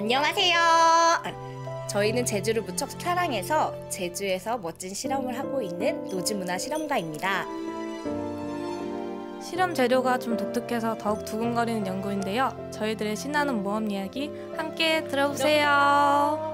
안녕하세요. 저희는 제주를 무척 사랑해서 제주에서 멋진 실험을 하고 있는 노지문화실험가입니다. 실험 재료가 좀 독특해서 더욱 두근거리는 연구인데요. 저희들의 신나는 모험 이야기 함께 들어보세요.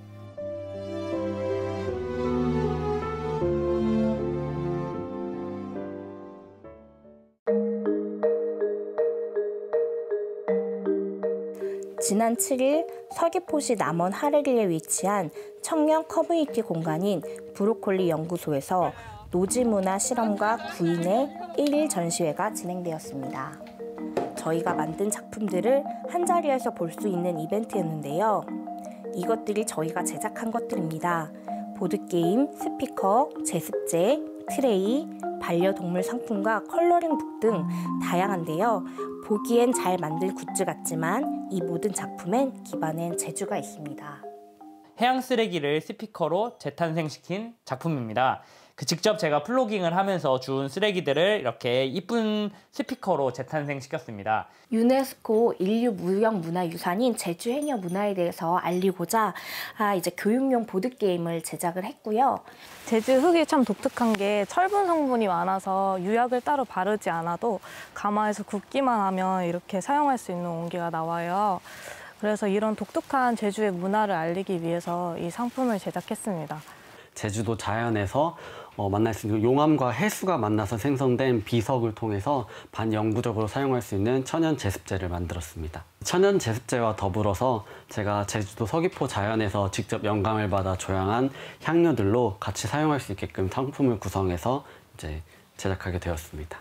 지난 7일 서귀포시 남원 하르리에 위치한 청년 커뮤니티 공간인 브로콜리 연구소에서 노지문화 실험가 9인의 1일 전시회가 진행되었습니다. 저희가 만든 작품들을 한자리에서 볼 수 있는 이벤트였는데요. 이것들이 저희가 제작한 것들입니다. 보드게임, 스피커, 제습제, 트레이, 반려동물 상품과 컬러링북 등 다양한데요. 보기엔 잘 만든 굿즈 같지만 이 모든 작품엔 기반엔 제주가 있습니다. 해양 쓰레기를 스피커로 재탄생시킨 작품입니다. 직접 제가 플로깅을 하면서 주운 쓰레기들을 이렇게 이쁜 스피커로 재탄생시켰습니다. 유네스코 인류 무형문화유산인 제주 해녀 문화에 대해서 알리고자 이제 교육용 보드게임을 제작을 했고요. 제주 흙이 참 독특한 게 철분 성분이 많아서 유약을 따로 바르지 않아도 가마에서 굽기만 하면 이렇게 사용할 수 있는 온기가 나와요. 그래서 이런 독특한 제주의 문화를 알리기 위해서 이 상품을 제작했습니다. 제주도 자연에서 만날 수 있는 용암과 해수가 만나서 생성된 비석을 통해서 반영구적으로 사용할 수 있는 천연 제습제를 만들었습니다. 천연 제습제와 더불어서 제가 제주도 서귀포 자연에서 직접 영감을 받아 조향한 향료들로 같이 사용할 수 있게끔 상품을 구성해서 이제 제작하게 되었습니다.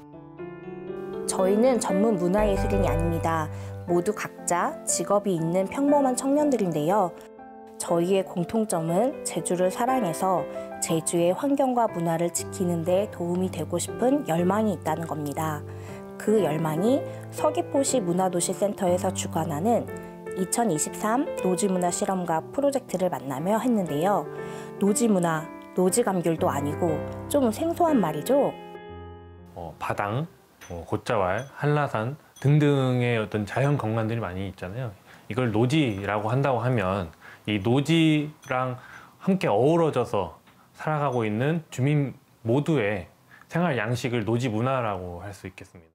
저희는 전문 문화예술인이 아닙니다. 모두 각자 직업이 있는 평범한 청년들인데요. 저희의 공통점은 제주를 사랑해서 제주의 환경과 문화를 지키는 데 도움이 되고 싶은 열망이 있다는 겁니다. 그 열망이 서귀포시 문화도시센터에서 주관하는 2023 노지문화 실험가 프로젝트를 만나며 했는데요. 노지문화, 노지감귤도 아니고 좀 생소한 말이죠. 바당, 곶자왈, 한라산 등등의 어떤 자연 경관들이 많이 있잖아요. 이걸 노지라고 한다고 하면 이 노지랑 함께 어우러져서 살아가고 있는 주민 모두의 생활 양식을 노지 문화라고 할 수 있겠습니다.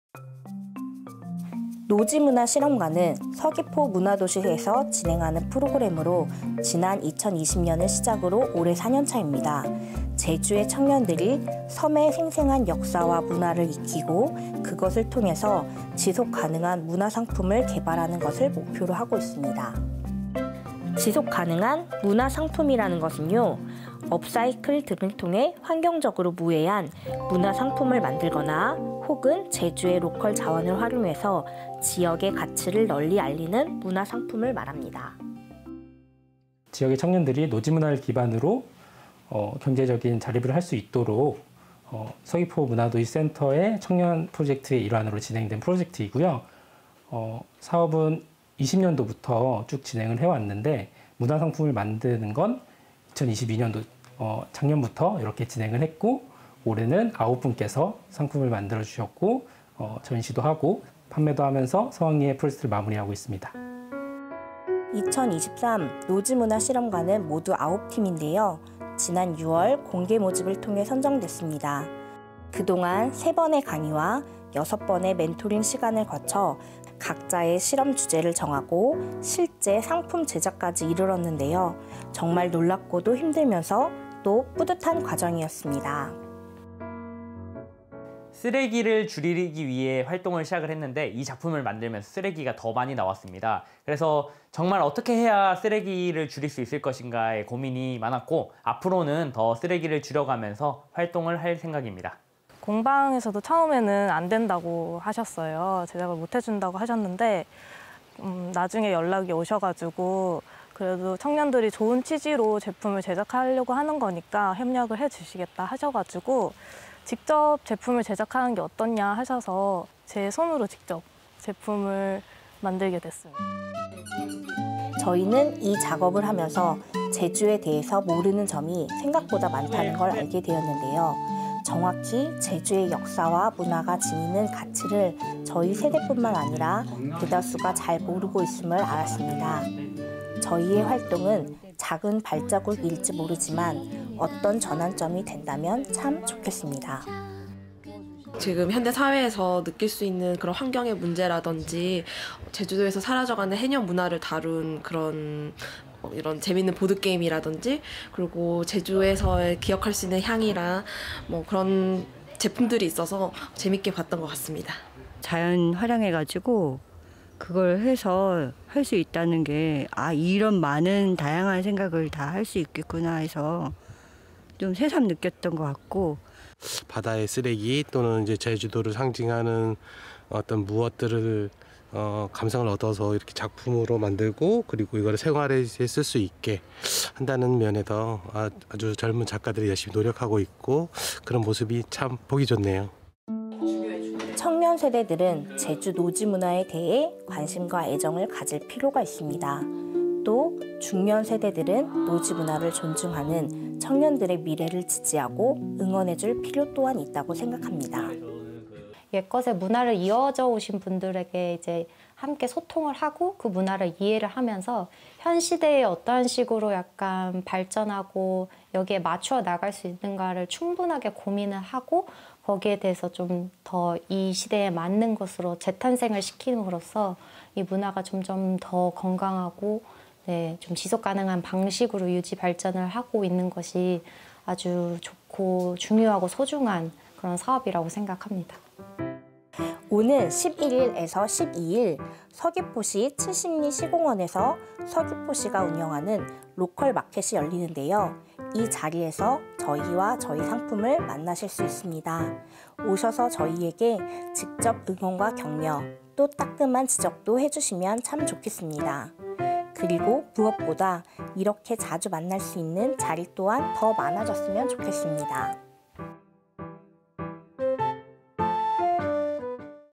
노지문화 실험가는 서귀포 문화도시에서 진행하는 프로그램으로 지난 2020년을 시작으로 올해 4년차입니다. 제주의 청년들이 섬의 생생한 역사와 문화를 익히고 그것을 통해서 지속 가능한 문화상품을 개발하는 것을 목표로 하고 있습니다. 지속 가능한 문화상품이라는 것은요, 업사이클 등을 통해 환경적으로 무해한 문화상품을 만들거나 혹은 제주의 로컬 자원을 활용해서 지역의 가치를 널리 알리는 문화상품을 말합니다. 지역의 청년들이 노지문화를 기반으로 경제적인 자립을 할 수 있도록 서귀포 문화도시센터의 청년 프로젝트의 일환으로 진행된 프로젝트이고요. 사업은 20년도부터 쭉 진행을 해왔는데 문화상품을 만드는 건 2022년도 작년부터 이렇게 진행을 했고 올해는 9분께서 상품을 만들어 주셨고 전시도 하고 판매도 하면서 성황리에 프로젝트를 마무리하고 있습니다. 2023 노지문화 실험가는 모두 9팀인데요. 지난 6월 공개 모집을 통해 선정됐습니다. 그동안 3번의 강의와 6번의 멘토링 시간을 거쳐 각자의 실험 주제를 정하고 실제 상품 제작까지 이르렀는데요. 정말 놀랍고도 힘들면서 또 뿌듯한 과정이었습니다. 쓰레기를 줄이기 위해 활동을 시작을 했는데 이 작품을 만들면서 쓰레기가 더 많이 나왔습니다. 그래서 정말 어떻게 해야 쓰레기를 줄일 수 있을 것인가에 고민이 많았고 앞으로는 더 쓰레기를 줄여가면서 활동을 할 생각입니다. 공방에서도 처음에는 안 된다고 하셨어요. 제작을 못 해준다고 하셨는데 나중에 연락이 오셔가지고 그래도 청년들이 좋은 취지로 제품을 제작하려고 하는 거니까 협력을 해주시겠다 하셔가지고 직접 제품을 제작하는 게 어떻냐 하셔서 제 손으로 직접 제품을 만들게 됐습니다. 저희는 이 작업을 하면서 제주에 대해서 모르는 점이 생각보다 많다는 걸 알게 되었는데요. 정확히 제주의 역사와 문화가 지니는 가치를 저희 세대뿐만 아니라 대다수가 잘 모르고 있음을 알았습니다. 저희의 활동은 작은 발자국일지 모르지만 어떤 전환점이 된다면 참 좋겠습니다. 지금 현대 사회에서 느낄 수 있는 그런 환경의 문제라든지 제주도에서 사라져가는 해녀 문화를 다룬 그런 이런 재밌는 보드게임이라든지 그리고 제주에서 기억할 수 있는 향이랑 뭐 그런 제품들이 있어서 재밌게 봤던 것 같습니다. 자연 활용해가지고 그걸 해서 할 수 있다는 게 이런 많은 다양한 생각을 다 할 수 있겠구나 해서 좀 새삼 느꼈던 것 같고 바다의 쓰레기 또는 이제 제주도를 상징하는 어떤 무엇들을 감성을 얻어서 이렇게 작품으로 만들고 그리고 이거를 생활에 쓸 수 있게 한다는 면에서 아주 젊은 작가들이 열심히 노력하고 있고 그런 모습이 참 보기 좋네요. 청년 세대들은 제주 노지 문화에 대해 관심과 애정을 가질 필요가 있습니다. 또 중년 세대들은 노지 문화를 존중하는 청년들의 미래를 지지하고 응원해줄 필요 또한 있다고 생각합니다. 옛것의 문화를 이어져 오신 분들에게 이제 함께 소통을 하고 그 문화를 이해를 하면서 현 시대에 어떠한 식으로 약간 발전하고 여기에 맞추어 나갈 수 있는가를 충분하게 고민을 하고 거기에 대해서 좀 더 이 시대에 맞는 것으로 재탄생을 시킴으로써 이 문화가 점점 더 건강하고 좀 지속 가능한 방식으로 유지 발전을 하고 있는 것이 아주 좋고 중요하고 소중한 그런 사업이라고 생각합니다. 오는 11일에서 12일 서귀포시 칠십리 시공원에서 서귀포시가 운영하는 로컬 마켓이 열리는데요. 이 자리에서 저희와 저희 상품을 만나실 수 있습니다. 오셔서 저희에게 직접 응원과 격려, 또 따끔한 지적도 해주시면 참 좋겠습니다. 그리고 무엇보다 이렇게 자주 만날 수 있는 자리 또한 더 많아졌으면 좋겠습니다.